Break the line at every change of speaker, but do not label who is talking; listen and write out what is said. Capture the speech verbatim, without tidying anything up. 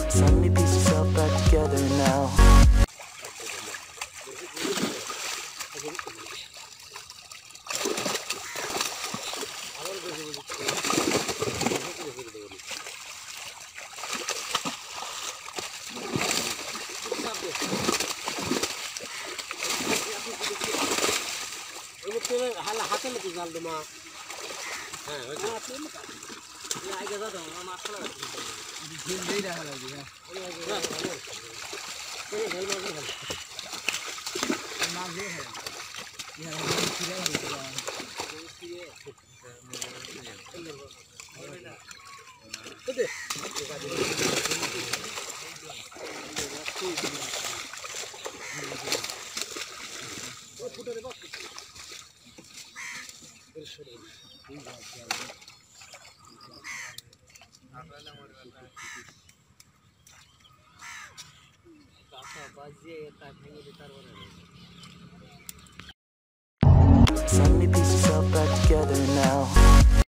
Suddenly piece yourself back together now.
হাতে নাকি জাল দেমা হ্যাঁ ওই আগে যা দাও মাছ ফেলা ঝিল দেই রাখা লাগবে হ্যাঁ এই হেল মাছ হেল মাছ দিয়ে হেল ইয়া ফিরে হেল ফিরে ওদে ও ফুটে বস বাজিয়ে তার ভেঙে তার